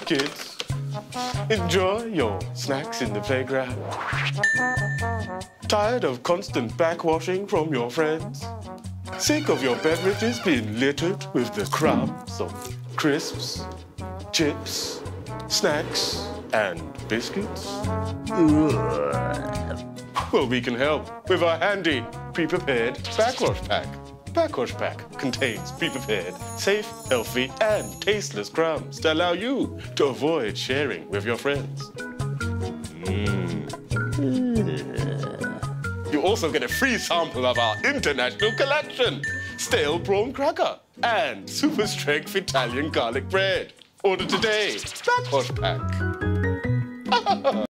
Kids, enjoy your snacks in the playground. Tired of constant backwashing from your friends? Sick of your beverages being littered with the crumbs of crisps, chips, snacks, and biscuits? Well, we can help with our handy pre-prepared Backwash Pack. Backwash Pack contains pre-prepared, safe, healthy, and tasteless crumbs to allow you to avoid sharing with your friends. You also get a free sample of our international collection, stale prawn cracker and super strength Italian garlic bread. Order today, Backwash Pack.